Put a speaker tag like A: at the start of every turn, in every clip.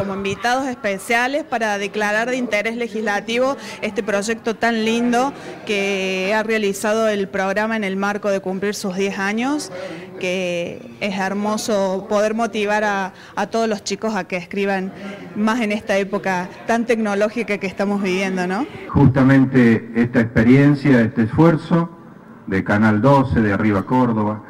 A: como invitados especiales para declarar de interés legislativo este proyecto tan lindo que ha realizado el programa en el marco de cumplir sus 10 años, que es hermoso poder motivar a todos los chicos a que escriban más en esta época tan tecnológica que estamos viviendo, ¿no?
B: Justamente esta experiencia, este esfuerzo de Canal 12, de Arriba Córdoba,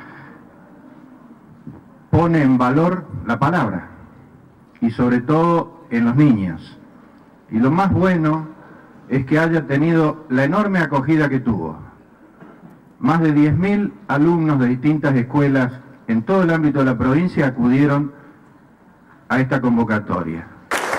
B: pone en valor la palabra y sobre todo en los niños. Y lo más bueno es que haya tenido la enorme acogida que tuvo. Más de 10.000 alumnos de distintas escuelas en todo el ámbito de la provincia acudieron a esta convocatoria.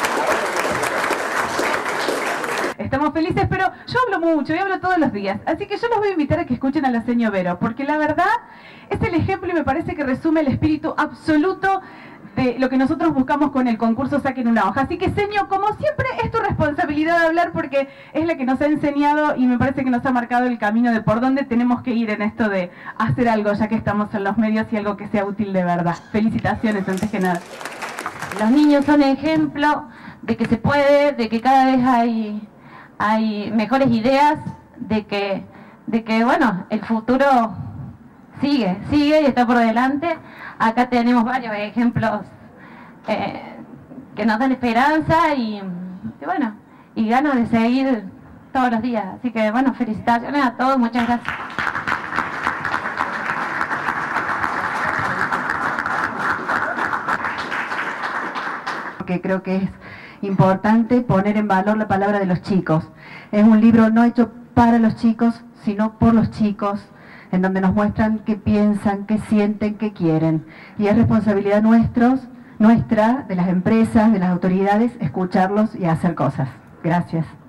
C: Estamos felices, pero yo hablo mucho y hablo todos los días, así que yo los voy a invitar a que escuchen a la señora Vero, porque la verdad es el ejemplo y me parece que resume el espíritu absoluto de lo que nosotros buscamos con el concurso Saquen una hoja. Así que, señor, como siempre, es tu responsabilidad de hablar porque es la que nos ha enseñado y me parece que nos ha marcado el camino de por dónde tenemos que ir en esto de hacer algo, ya que estamos en los medios, y algo que sea útil de verdad. Felicitaciones, antes que nada.
D: Los niños son ejemplo de que se puede, de que cada vez hay mejores ideas, de que bueno, el futuro sigue y está por delante. Acá tenemos varios ejemplos que nos dan esperanza y bueno, y ganas de seguir todos los días. Así que bueno, felicitaciones a todos, muchas gracias.
E: Que creo que es importante poner en valor la palabra de los chicos. Es un libro no hecho para los chicos, sino por los chicos, en donde nos muestran qué piensan, qué sienten, qué quieren. Y es responsabilidad nuestra, de las empresas, de las autoridades, escucharlos y hacer cosas. Gracias.